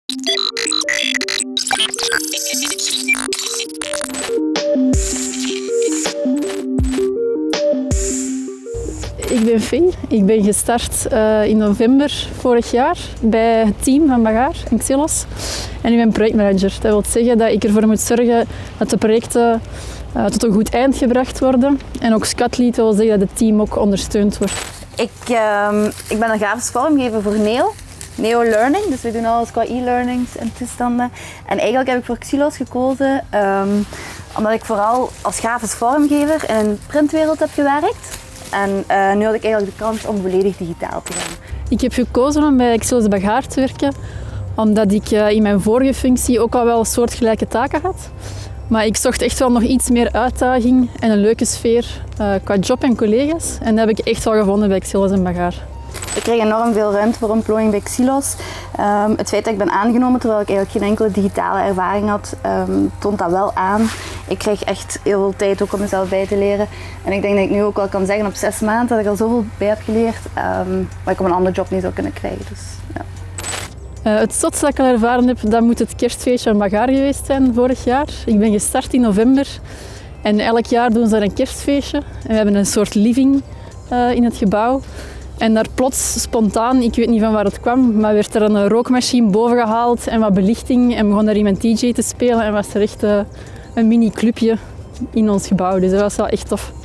Ik ben Fee. Ik ben gestart in november vorig jaar bij het team van Bagaar en Xylos. En ik ben projectmanager. Dat wil zeggen dat ik ervoor moet zorgen dat de projecten tot een goed eind gebracht worden. En ook Scatlead wil zeggen dat het team ook ondersteund wordt. Ik ben een grafisch vormgever voor Neo Learning. Dus we doen alles qua e-learnings en toestanden. En eigenlijk heb ik voor Xylos gekozen omdat ik vooral als grafisch vormgever in een printwereld heb gewerkt. En nu had ik eigenlijk de kans om volledig digitaal te gaan. Ik heb gekozen om bij Xylos Bagaar te werken, omdat ik in mijn vorige functie ook al wel soortgelijke taken had. Maar ik zocht echt wel nog iets meer uitdaging en een leuke sfeer qua job en collega's. En dat heb ik echt wel gevonden bij Xylos en Bagaar. Ik kreeg enorm veel ruimte voor ontplooiing bij Xylos. Het feit dat ik ben aangenomen terwijl ik eigenlijk geen enkele digitale ervaring had, toont dat wel aan. Ik kreeg echt heel veel tijd ook om mezelf bij te leren. En ik denk dat ik nu ook wel kan zeggen op 6 maanden dat ik al zoveel bij heb geleerd, wat ik op een andere job niet zou kunnen krijgen. Dus, ja. Het zotste dat ik al ervaren heb, dat moet het kerstfeestje van Bagaar geweest zijn vorig jaar. Ik ben gestart in november en elk jaar doen ze daar een kerstfeestje. En we hebben een soort living in het gebouw. En daar plots, spontaan, ik weet niet van waar het kwam, maar werd er een rookmachine boven gehaald en wat belichting en begon er iemand DJ te spelen en was er echt een mini-clubje in ons gebouw. Dus dat was wel echt tof.